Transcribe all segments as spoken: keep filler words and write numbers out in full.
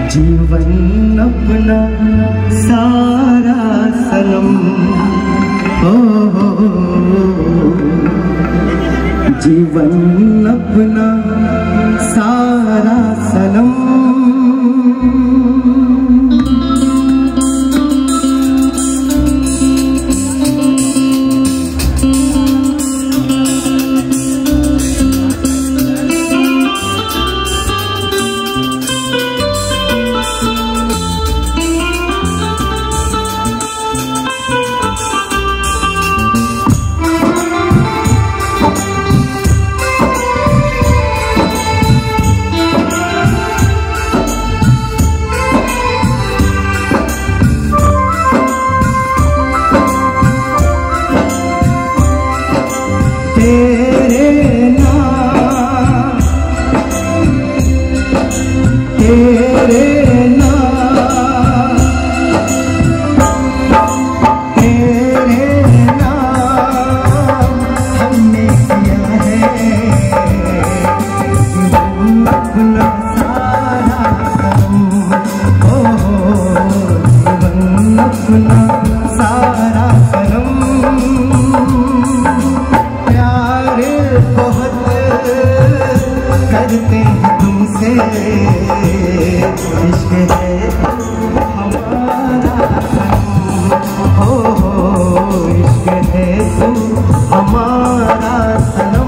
जीवन अपना सारा सनम, ओ हो, जीवन अपना सारा सनम। तेरे नाम, तेरे नाम, तेरे नाम हमने किया है जीवन अपना सारा सनम, ओ जीवन अपना सारा सनम। बहुत करते हैं तुमसे, इश्क है हमारा सनम, हो हो इश्क है तुम हमारा सनम।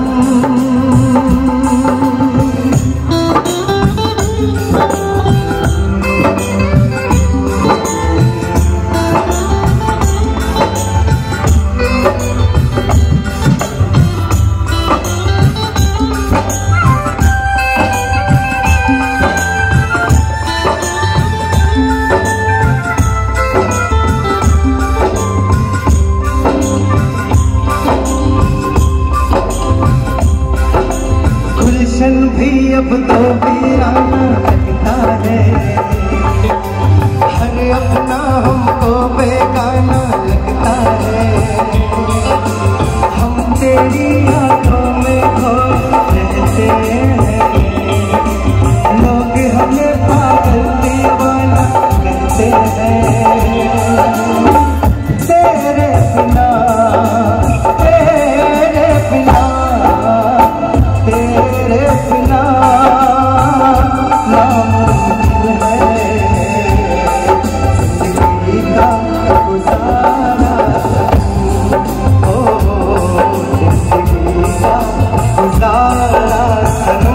भी अब तो वीराना लगता है, हर अपना हमको बेगाना लगता है। हम तेरी आँखों में खो रहते हैं, लोग हमें पागल दीवाना कहते हैं। तेरे बिना, तेरे बिना, तेरे बिना नामुमकिन है जिंदगी का गुजारा, ओ जिंदगी का गुजारा सनम।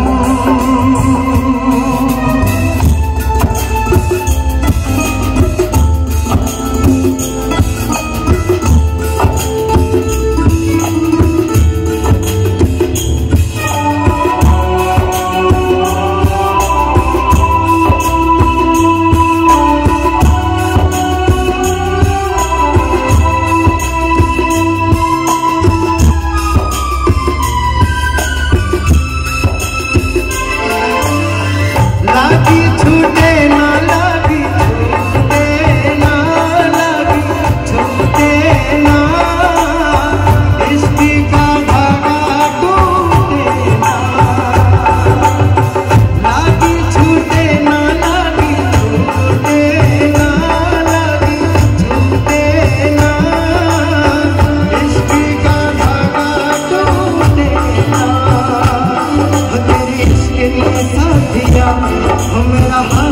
लागी छूटे ना लागी छूटे ना, लागी छूटे ना, इश्क का धागा टूटे ना। लागी छूटे ना लागी छूटे ना, लागी छूटे ना, इश्क का धागा टूटे ना। तेरे इश्क ने साथ दिया मेरा